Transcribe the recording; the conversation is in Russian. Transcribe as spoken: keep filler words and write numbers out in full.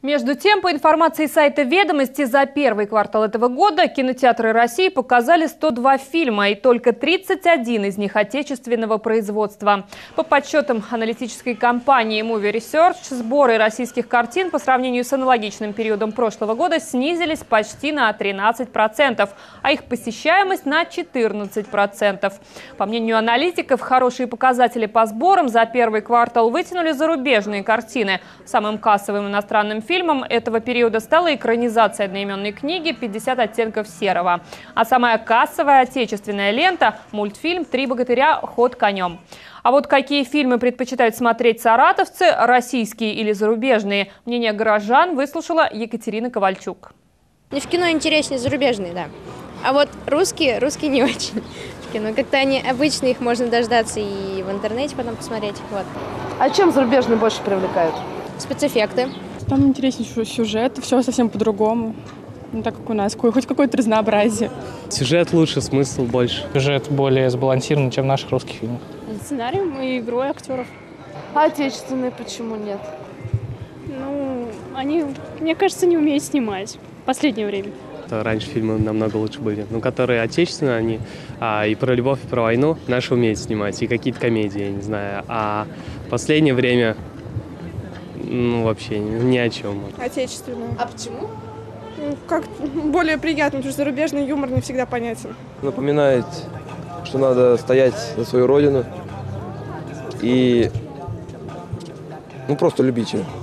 Между тем, по информации сайта «Ведомости», за первый квартал этого года кинотеатры России показали сто два фильма, и только тридцать один из них отечественного производства. По подсчетам аналитической компании Movie Research, сборы российских картин по сравнению с аналогичным периодом прошлого года снизились почти на тринадцать процентов, а их посещаемость на четырнадцать процентов. По мнению аналитиков, хорошие показатели по сборам за первый квартал вытянули зарубежные картины. Самым кассовым иностранным фильмом Фильмом этого периода стала экранизация одноименной книги «пятьдесят оттенков серого». А самая кассовая отечественная лента – мультфильм «Три богатыря. Ход конем». А вот какие фильмы предпочитают смотреть саратовцы, российские или зарубежные, мнение горожан выслушала Екатерина Ковальчук. Мне в кино интереснее зарубежные, да. А вот русские, русские не очень. В кино как-то они обычные, их можно дождаться и в интернете потом посмотреть. Вот. А чем зарубежные больше привлекают? Спецэффекты. Там интереснее сюжет, все совсем по-другому. Ну, так как у нас, хоть какое-то разнообразие. Сюжет лучше, смысл больше. Сюжет более сбалансированный, чем в наших русских фильмах. Сценарием и игрой актеров. А отечественные почему нет? Ну, они, мне кажется, не умеют снимать в последнее время. Раньше фильмы намного лучше были. Ну, которые отечественные, они а, и про любовь, и про войну наши умеют снимать, и какие-то комедии, я не знаю. А в последнее время... Ну, вообще ни о чем. Отечественную. А почему? Ну, как более приятно, потому что зарубежный юмор не всегда понятен. Напоминает, что надо стоять за свою родину и ну, просто любить ее.